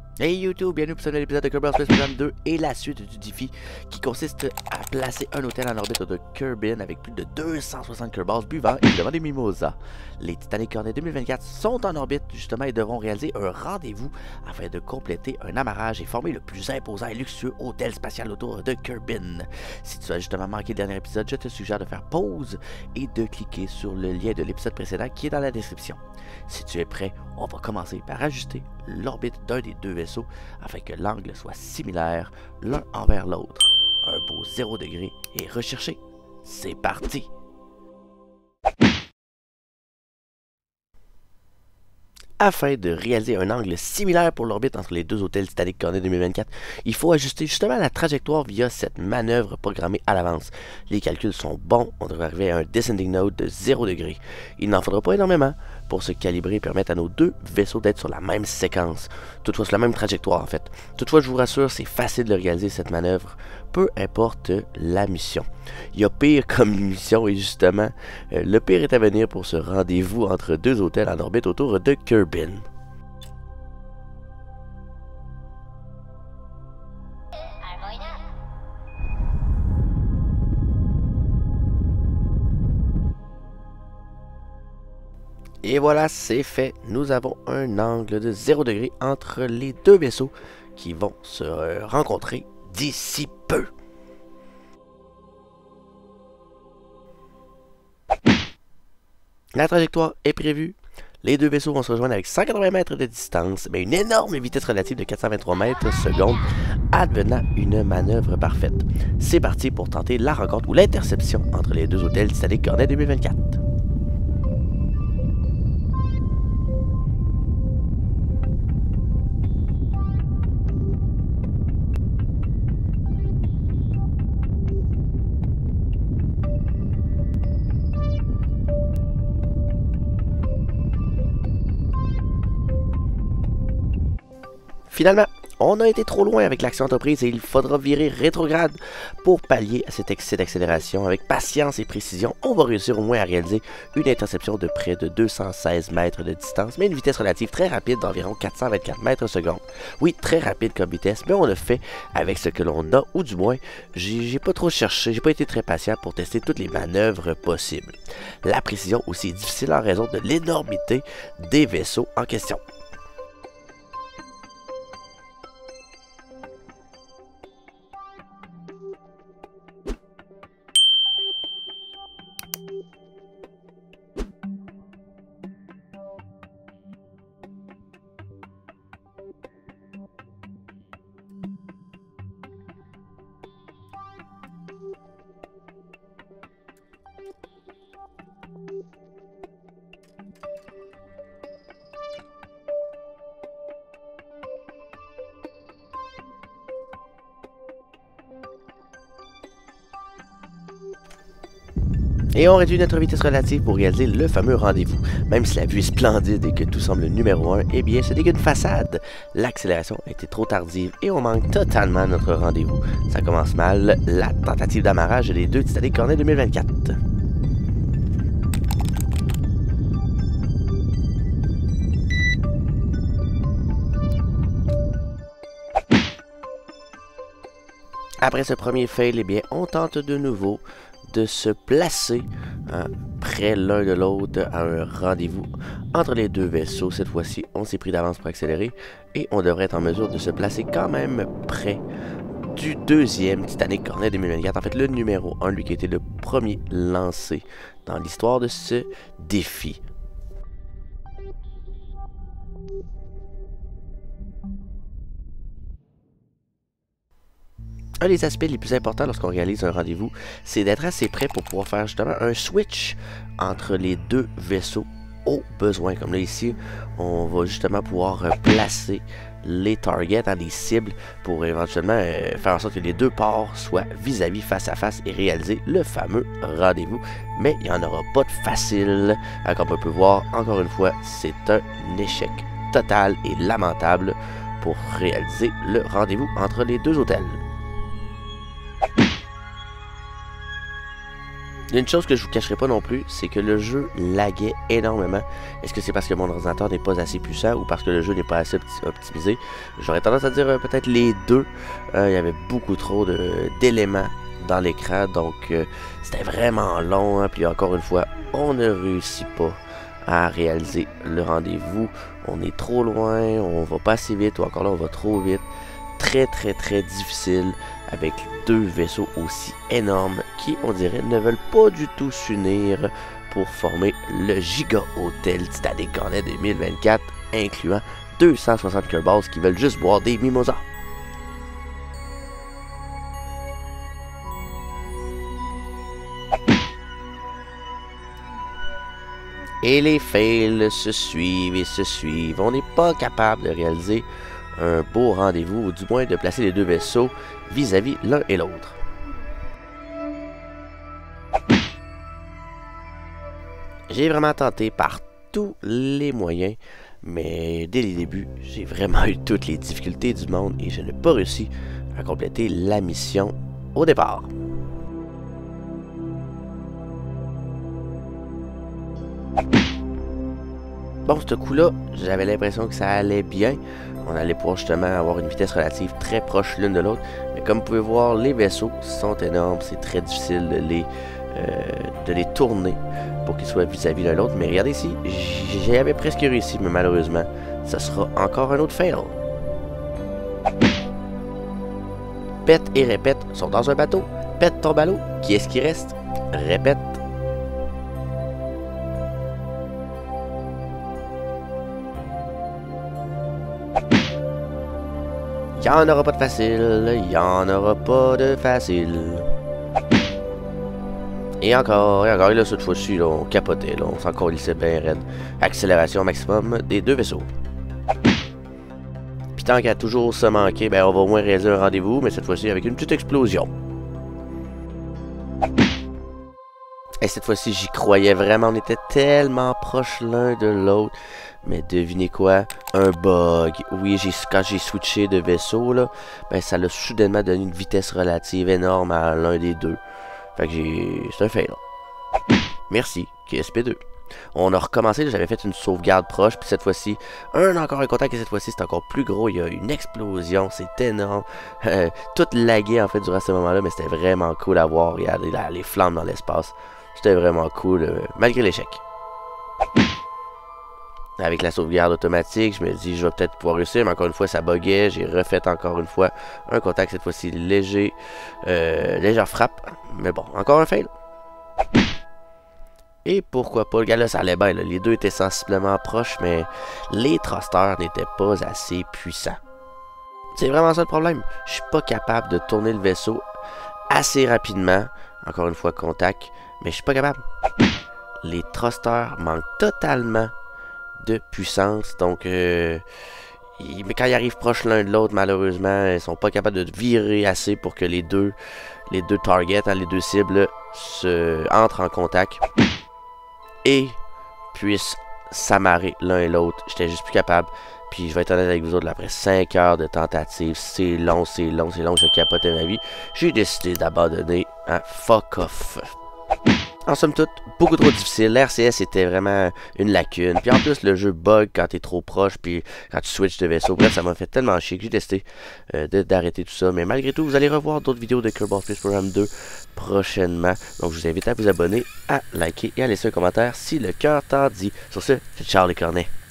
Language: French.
Hey YouTube, bienvenue pour ce nouvel épisode de Kerbal Space Program 2 et la suite du défi qui consiste à placer un hôtel en orbite de Kerbin avec plus de 260 Kerbals buvant évidemment des mimosas. Les Titanic Hornet 2024 sont en orbite justement et devront réaliser un rendez-vous afin de compléter un amarrage et former le plus imposant et luxueux hôtel spatial autour de Kerbin. Si tu as justement manqué le dernier épisode, je te suggère de faire pause et de cliquer sur le lien de l'épisode précédent qui est dans la description. Si tu es prêt, on va commencer par ajuster l'orbite d'un des deux vaisseaux afin que l'angle soit similaire l'un envers l'autre. Un beau 0 degré est recherché. C'est parti! Afin de réaliser un angle similaire pour l'orbite entre les deux hôtels Titanic Hornet 2024, il faut ajuster justement la trajectoire via cette manœuvre programmée à l'avance. Les calculs sont bons, on devrait arriver à un descending node de 0 degré. Il n'en faudra pas énormément pour se calibrer et permettre à nos deux vaisseaux d'être sur la même séquence. Toutefois, sur la même trajectoire en fait. Toutefois, je vous rassure, c'est facile de réaliser cette manœuvre, peu importe la mission. Il y a pire comme mission et justement, le pire est à venir pour ce rendez-vous entre deux hôtels en orbite autour de Kerbin. Et voilà, c'est fait. Nous avons un angle de 0 degré entre les deux vaisseaux qui vont se rencontrer d'ici peu. La trajectoire est prévue. Les deux vaisseaux vont se rejoindre avec 180 mètres de distance, mais une énorme vitesse relative de 423 mètres secondes, advenant une manœuvre parfaite. C'est parti pour tenter la rencontre ou l'interception entre les deux hôtels Titanic Hornet 2024. Finalement, on a été trop loin avec l'action entreprise et il faudra virer rétrograde pour pallier à cet excès d'accélération. Avec patience et précision, on va réussir au moins à réaliser une interception de près de 216 mètres de distance, mais une vitesse relative très rapide d'environ 424 mètres secondes. Oui, très rapide comme vitesse, mais on le fait avec ce que l'on a, ou du moins, j'ai pas trop cherché, j'ai pas été très patient pour tester toutes les manœuvres possibles. La précision aussi est difficile en raison de l'énormité des vaisseaux en question. Et on réduit notre vitesse relative pour réaliser le fameux rendez-vous. Même si la vue est splendide et que tout semble numéro 1, eh bien ce n'est qu'une façade. L'accélération a été trop tardive et on manque totalement notre rendez-vous. Ça commence mal, la tentative d'amarrage des deux Titanic Hornet 2024. Après ce premier fail, eh bien on tente de nouveau de se placer près l'un de l'autre à un rendez-vous entre les deux vaisseaux. Cette fois-ci, on s'est pris d'avance pour accélérer et on devrait être en mesure de se placer quand même près du deuxième Titanic Hornet 2024. En fait, le numéro 1, lui qui a été le premier lancé dans l'histoire de ce défi. Un des aspects les plus importants lorsqu'on réalise un rendez-vous, c'est d'être assez prêt pour pouvoir faire justement un switch entre les deux vaisseaux au besoin. Comme là ici, on va justement pouvoir placer les targets dans des cibles pour éventuellement faire en sorte que les deux ports soient vis-à-vis face à face et réaliser le fameux rendez-vous. Mais il n'y en aura pas de facile. Comme on peut voir, encore une fois, c'est un échec total et lamentable pour réaliser le rendez-vous entre les deux hôtels. Il y a une chose que je vous cacherai pas non plus, c'est que le jeu laguait énormément. Est-ce que c'est parce que mon ordinateur n'est pas assez puissant ou parce que le jeu n'est pas assez optimisé? J'aurais tendance à dire peut-être les deux. Il y avait beaucoup trop d'éléments dans l'écran, donc c'était vraiment long. Hein, puis encore une fois, on ne réussit pas à réaliser le rendez-vous. On est trop loin, on va pas assez vite, ou encore là, on va trop vite. Très difficile avec deux vaisseaux aussi énormes qui, on dirait, ne veulent pas du tout s'unir pour former le Giga Hotel Titanic Cornet 2024, incluant 260 Kerbals qui veulent juste boire des mimosas. Et les fails se suivent et se suivent. On n'est pas capable de réaliser un beau rendez-vous, ou du moins de placer les deux vaisseaux vis-à-vis l'un et l'autre. J'ai vraiment tenté par tous les moyens, mais dès les débuts, j'ai vraiment eu toutes les difficultés du monde et je n'ai pas réussi à compléter la mission au départ. Bon, ce coup-là, j'avais l'impression que ça allait bien. On allait pouvoir justement avoir une vitesse relative très proche l'une de l'autre. Mais comme vous pouvez voir, les vaisseaux sont énormes. C'est très difficile de les tourner pour qu'ils soient vis-à-vis l'un de l'autre. Mais regardez ici, j'y avais presque réussi, mais malheureusement, ça sera encore un autre fail. Pète et répète sont dans un bateau. Pète ton ballot. Qui est-ce qui reste? Répète. Il n'y en aura pas de facile, il n'y en aura pas de facile. Et encore, et là, cette fois-ci, on capotait, là, on s'en colissait bien raide. Accélération maximum des deux vaisseaux. Puis tant qu'à toujours se manquer, ben on va au moins réaliser un rendez-vous, mais cette fois-ci avec une petite explosion. Et cette fois-ci, j'y croyais vraiment, on était tellement proches l'un de l'autre. Mais devinez quoi? Un bug. Oui, quand j'ai switché de vaisseau, là, ben ça l'a soudainement donné une vitesse relative énorme à l'un des deux. Fait que c'est un fail. Merci, KSP2. On a recommencé, j'avais fait une sauvegarde proche, puis cette fois-ci, encore un contact, et cette fois-ci, c'est encore plus gros. Il y a une explosion, c'est énorme. Tout lagué, en fait, durant ce moment-là, mais c'était vraiment cool à voir. Regardez là, les flammes dans l'espace. C'était vraiment cool, malgré l'échec. Avec la sauvegarde automatique, je me dis je vais peut-être pouvoir réussir, mais encore une fois ça buguait. J'ai refait encore une fois un contact, cette fois-ci léger, légère frappe, mais bon, encore un fail. Et pourquoi pas, le gars là ça allait bien, là. Les deux étaient sensiblement proches, mais les thrusters n'étaient pas assez puissants. C'est vraiment ça le problème, je suis pas capable de tourner le vaisseau assez rapidement, encore une fois contact, mais je suis pas capable. Les thrusters manquent totalement de puissance, donc mais quand ils arrivent proches l'un de l'autre, malheureusement, ils sont pas capables de virer assez pour que les deux targets, hein, les deux cibles, entrent en contact et puissent s'amarrer l'un et l'autre. J'étais juste plus capable. Puis je vais être honnête avec vous autres, là, après 5 heures de tentative, c'est long, je capotais ma vie. J'ai décidé d'abandonner. Hein, fuck off. En somme toute, beaucoup trop difficile. L'RCS était vraiment une lacune. Puis en plus, le jeu bug quand t'es trop proche, puis quand tu switches de vaisseau. Bref, ça m'a fait tellement chier que j'ai décidé d'arrêter tout ça. Mais malgré tout, vous allez revoir d'autres vidéos de Kerbal Space Program 2 prochainement. Donc je vous invite à vous abonner, à liker et à laisser un commentaire si le cœur t'en dit. Sur ce, c'est ciao les cornets.